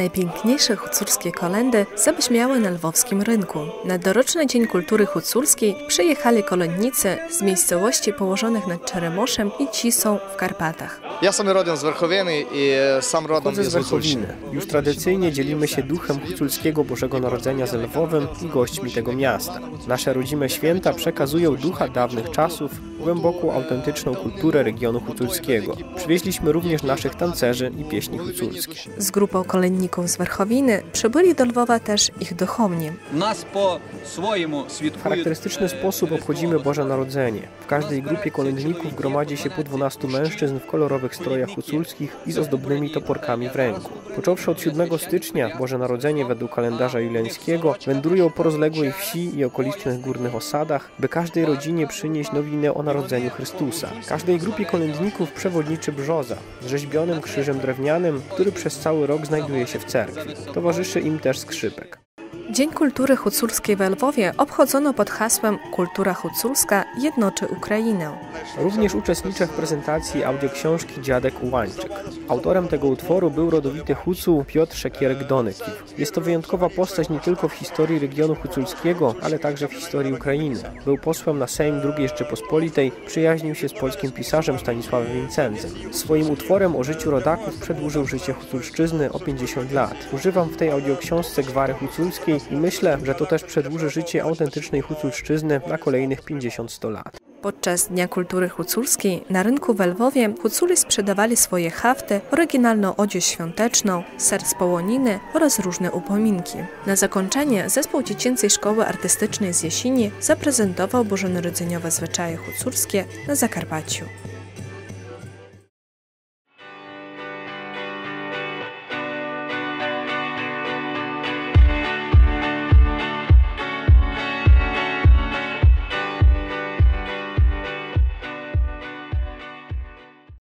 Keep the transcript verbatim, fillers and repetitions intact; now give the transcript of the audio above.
Najpiękniejsze hucurskie kolędy zabrzmiały na lwowskim rynku. Na doroczny Dzień Kultury Huculskiej przyjechali kolędnicy z miejscowości położonych nad Czeremoszem i Cisą w Karpatach. Ja sam rodem z Werchowiny i sam rodem z Werchowiny. Już tradycyjnie dzielimy się duchem huculskiego Bożego Narodzenia z Lwowem i gośćmi tego miasta. Nasze rodzime święta przekazują ducha dawnych czasów, głęboką, autentyczną kulturę regionu huculskiego. Przywieźliśmy również naszych tancerzy i pieśni huculskie. Z grupą kolędników z Werchowiny przybyli do Lwowa też ich duchowni. W charakterystyczny sposób obchodzimy Boże Narodzenie. W każdej grupie kolędników gromadzi się po dwunastu mężczyzn w kolorowych strojach huculskich i z ozdobnymi toporkami w ręku. Począwszy od siódmego stycznia, Boże Narodzenie według kalendarza juliańskiego wędrują po rozległej wsi i okolicznych górnych osadach, by każdej rodzinie przynieść nowinę o narodzeniu Chrystusa. Każdej grupie kolędników przewodniczy brzoza z rzeźbionym krzyżem drewnianym, który przez cały rok znajduje się w cerkwi. Towarzyszy im też skrzypek. Dzień Kultury Huculskiej w Lwowie obchodzono pod hasłem Kultura Huculska jednoczy Ukrainę. Również uczestniczę w prezentacji audioksiążki Dziadek Ułańczyk. Autorem tego utworu był rodowity Hucuł Piotr Szekierek-Donykiw. Jest to wyjątkowa postać nie tylko w historii regionu huculskiego, ale także w historii Ukrainy. Był posłem na Sejm drugiej Rzeczypospolitej, przyjaźnił się z polskim pisarzem Stanisławem Wieńcenzem. Swoim utworem o życiu rodaków przedłużył życie huculszczyzny o pięćdziesiąt lat. Używam w tej audioksiążce gwary huculskiej i myślę, że to też przedłuży życie autentycznej huculszczyzny na kolejnych pięćdziesiąt do stu lat. Podczas Dnia Kultury Huculskiej na rynku w Lwowie Huculi sprzedawali swoje hafty, oryginalną odzież świąteczną, ser z połoniny oraz różne upominki. Na zakończenie zespół Dziecięcej Szkoły Artystycznej z Jesini zaprezentował bożonarodzeniowe zwyczaje huculskie na Zakarpaciu.